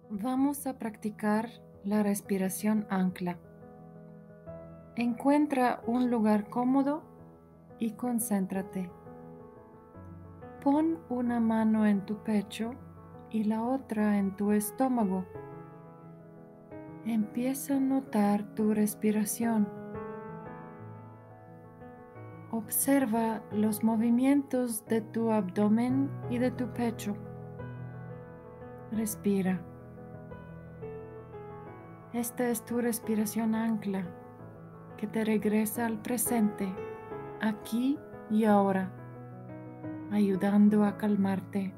Vamos a practicar la respiración ancla. Encuentra un lugar cómodo y concéntrate. Pon una mano en tu pecho y la otra en tu estómago. Empieza a notar tu respiración. Observa los movimientos de tu abdomen y de tu pecho. Respira. Esta es tu respiración ancla, que te regresa al presente, aquí y ahora, ayudando a calmarte.